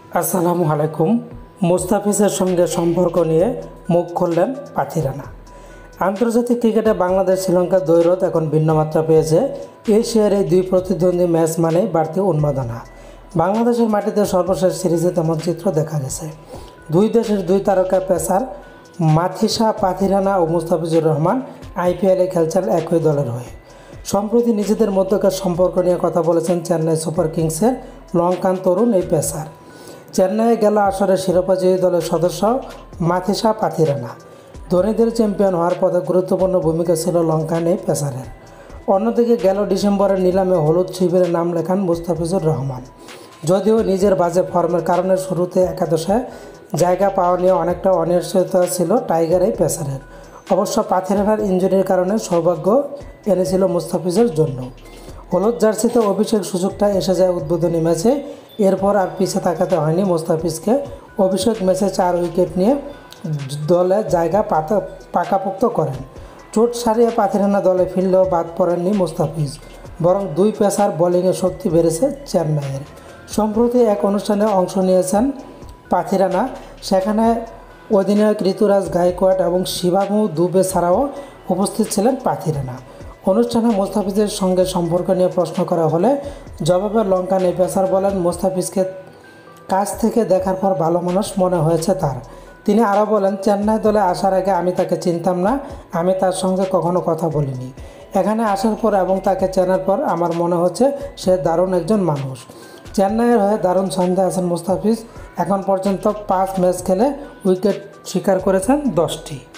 আসসালামু আলাইকুম। মুস্তাফিজের সঙ্গে সম্পর্ক নিয়ে মুখ খুললেন পাথি রানা। আন্তর্জাতিক ক্রিকেটে বাংলাদেশ শ্রীলঙ্কার দ্বৈরথ এখন ভিন্ন মাত্রা পেয়েছে। এশিয়ার এই দুই প্রতিদ্বন্দ্বী ম্যাচ মানেই বাড়তি উন্মাদনা। বাংলাদেশের মাটিতে সর্বশেষ সিরিজে তেমন চিত্র দেখা গেছে। দুই দেশের দুই তারকা পেসার মাথিসা পাথি রানা ও মুস্তাফিজুর রহমান আইপিএলে খেলছেন একই দলের হয়ে। সম্প্রতি নিজেদের মধ্যকার সম্পর্ক নিয়ে কথা বলেছেন চেন্নাই সুপার কিংসের লঙ্কান তরুণ এই পেসার। চেন্নাইয়ে গেল আসরের শিরোপাজয়ী দলের সদস্য মাথিসা পাথি রানা। ধোনিদের চ্যাম্পিয়ন হওয়ার পথে গুরুত্বপূর্ণ ভূমিকা ছিল লঙ্কান এই পেসারের। অন্যদিকে গেল ডিসেম্বরের নিলামে হলুদ শিবিরে নাম লেখান মুস্তাফিজুর রহমান। যদিও নিজের বাজে ফর্মের কারণে শুরুতে একাদশে জায়গা পাওয়া নিয়ে অনেকটা অনিশ্চয়তা ছিল টাইগার এই পেসারের। অবশ্য পাথি রানার ইনজুরির কারণে সৌভাগ্য এনেছিল মুস্তাফিজের জন্য। হলুদ জার্সিতে অভিষেক সুযোগটা এসে যায় উদ্বোধনী ম্যাচে। এরপর আর পিছে তাকাতে হয়নি মুস্তাফিজকে। অভিষেক ম্যাচে 4 উইকেট নিয়ে দলে জায়গা পাকাপোক্ত করেন। চোট সারিয়ে পাথি রানা দলে ফিরলেও বাদ পড়েননি মুস্তাফিজ, বরং দুই পেসার বোলিংয়ে শক্তি বেড়েছে চেন্নাইয়ের। সম্প্রতি এক অনুষ্ঠানে অংশ নিয়েছেন পাথি রানা। সেখানে অধিনায়ক ঋতুরাজ গায়কোয়াড় এবং শিবামু দুবে ছাড়াও উপস্থিত ছিলেন পাথি রানা। অনুষ্ঠানে মুস্তাফিজের সঙ্গে সম্পর্ক নিয়ে প্রশ্ন করা হলে জবাবে লঙ্কান এই পেসার বলেন, মুস্তাফিজকে কাছ থেকে দেখার পর ভালো মানুষ মনে হয়েছে তার। তিনি আরও বলেন, চেন্নাই দলে আসার আগে আমি তাকে চিনতাম না, আমি তার সঙ্গে কখনো কথা বলিনি। এখানে আসার পর এবং তাকে চেনার পর আমার মনে হচ্ছে সে দারুণ একজন মানুষ। চেন্নাইয়ের হয়ে দারুণ ছন্দে আছেন মুস্তাফিজ। এখন পর্যন্ত 5 ম্যাচ খেলে উইকেট শিকার করেছেন 10টি।